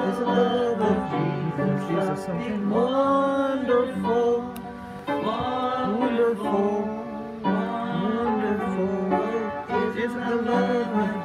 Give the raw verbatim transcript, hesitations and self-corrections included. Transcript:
Is the love of Jesus. Jesus, something wonderful, wonderful, wonderful. Is the love of